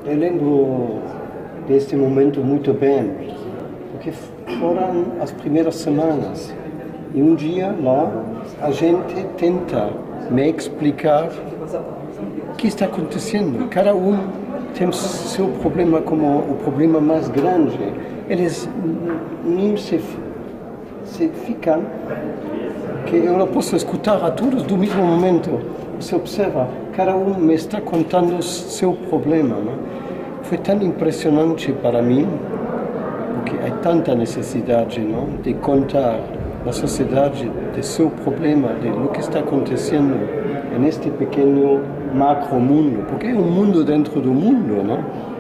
eu lembro deste momento muito bem, porque foram as primeiras semanas. E um dia lá, a gente tenta me explicar o que está acontecendo. Cada um tem seu problema como o problema mais grande. Eles nem se ficam, que eu não posso escutar a todos do mesmo momento. Você observa, cada um me está contando seu problema. Né? Foi tão impressionante para mim, porque há tanta necessidade, não? De contar na sociedade de seu problema, de o que está acontecendo neste pequeno macro mundo, porque é um mundo dentro do mundo, não?